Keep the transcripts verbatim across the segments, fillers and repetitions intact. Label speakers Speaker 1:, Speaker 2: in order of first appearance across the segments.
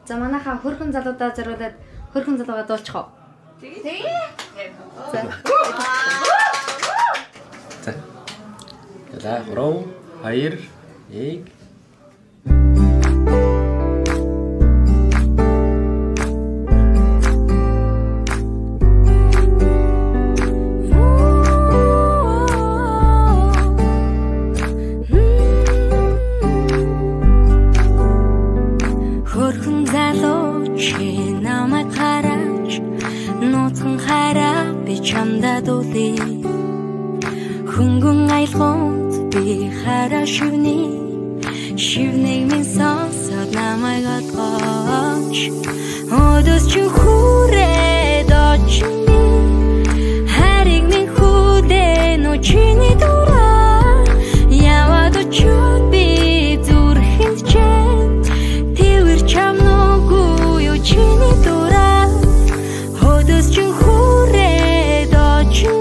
Speaker 1: За манайхаа хөрхөн залуудаа зориулаад хөрхөн залуугаа дуулчих уу?
Speaker 2: Тэгээ.
Speaker 1: За.
Speaker 3: За. За, руу хоёр нэг
Speaker 4: Хөнгөн айлгонд би хараа шивний шивний минь сонсоод намайг олгооч Одос чи хүрээд очин хариг минь хүлээн очины дураа яваад очоод би зүрхэнд чэн тэрвэр чамнуугүй очины дураа Одос чи хүрээд очин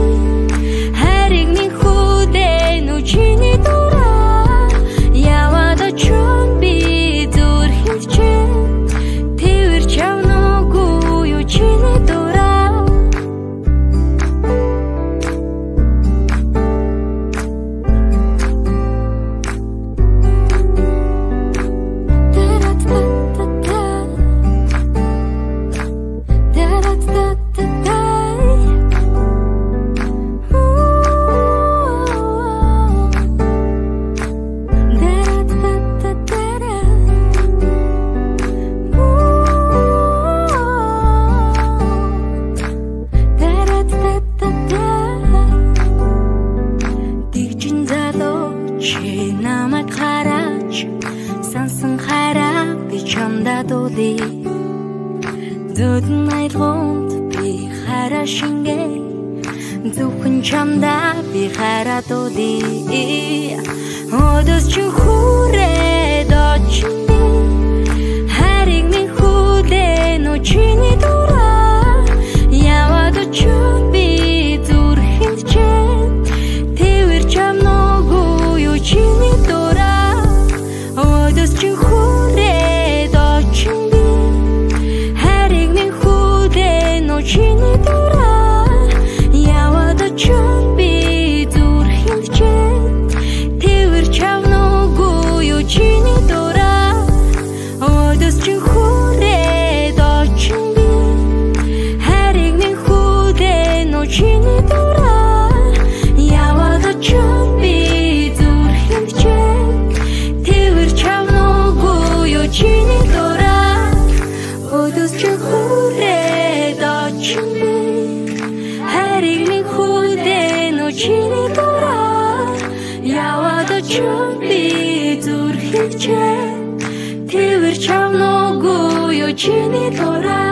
Speaker 4: Dudun айлгонд би хараа шингээ Зөвхөн чамда би хараа дуудъя Одос чи хүрээд очин хариг минь хүлээн очины дураа яваад очоод би зүрхэнд чэн тэрвэр чамнуугүй очины дураа Одос чи хүрээд очин Очины дураа яваад очоод би зүрхэнд чэн тэрвэр чамнуугүй очины дураа Одос чи хүрээд очин би хариг минь хүлээн очины дураа яваад очоод би зүрхэнд чэн тэрвэр чамнуугүй очины дураа Одос чи хүрээд хариг минь хүлээн очины дураа яваад очоод би зүрхэнд чэн тэрвэр чамнуугүй очины дураа